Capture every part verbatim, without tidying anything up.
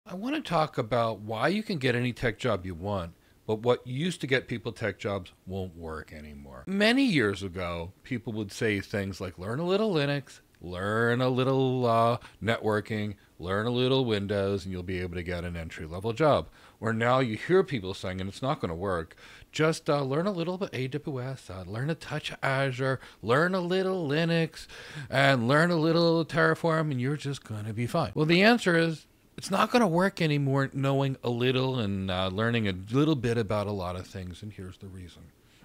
I want to talk about why you can get any tech job you want, but what used to get people tech jobs won't work anymore. Many years ago, people would say things like learn a little Linux, learn a little uh, networking, learn a little Windows, and you'll be able to get an entry-level job. Where now you hear people saying, and it's not going to work, just uh, learn a little bit A W S, uh, learn a touch of Azure, learn a little Linux, and learn a little Terraform, and you're just going to be fine. Well, the answer is, it's not going to work anymore knowing a little and uh, learning a little bit about a lot of things, and here's the reason.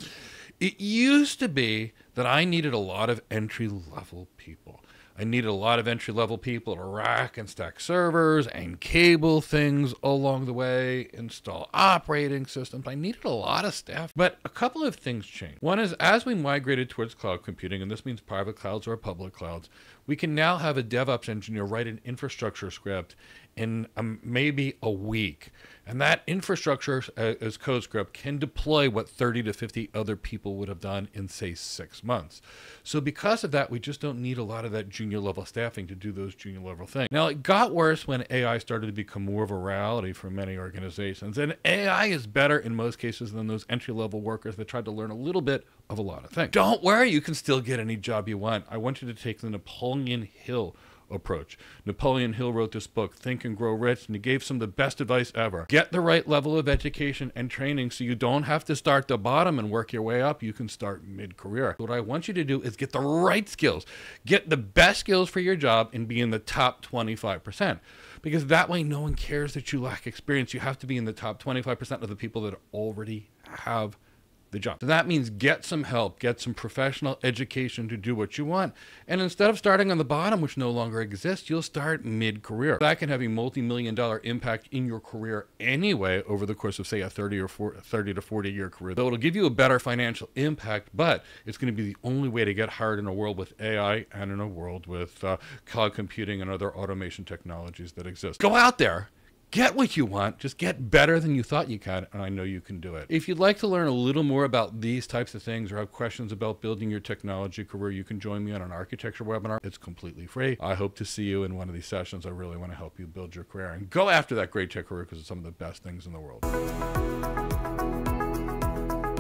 It used to be that I needed a lot of entry-level people. I needed a lot of entry-level people to rack and stack servers and cable things along the way, install operating systems. I needed a lot of staff, but a couple of things changed. One is as we migrated towards cloud computing, and this means private clouds or public clouds, we can now have a DevOps engineer write an infrastructure script in um, maybe a week. And that infrastructure uh, as code script can deploy what thirty to fifty other people would have done in, say, six months. So because of that, we just don't need a lot of that junior level staffing to do those junior level things. Now, it got worse when A I started to become more of a reality for many organizations. And A I is better in most cases than those entry level workers that tried to learn a little bit of a lot of things. Don't worry, you can still get any job you want. I want you to take the Napoleon Hill approach. Napoleon Hill wrote this book, Think and Grow Rich, and he gave some of the best advice ever. Get the right level of education and training so you don't have to start at the bottom and work your way up. You can start mid-career. What I want you to do is get the right skills. Get the best skills for your job and be in the top twenty-five percent. Because that way no one cares that you lack experience. You have to be in the top twenty-five percent of the people that already have the job. So that means get some help, get some professional education to do what you want. And instead of starting on the bottom, which no longer exists, you'll start mid-career. That can have a multi-million dollar impact in your career anyway over the course of, say, a thirty or forty, thirty to forty year career. Though it'll give you a better financial impact, but it's going to be the only way to get hired in a world with A I and in a world with uh, cloud computing and other automation technologies that exist. Go out there. Get what you want, just get better than you thought you could, and I know you can do it. If you'd like to learn a little more about these types of things or have questions about building your technology career, you can join me on an architecture webinar. It's completely free. I hope to see you in one of these sessions. I really want to help you build your career and go after that great tech career because it's some of the best things in the world.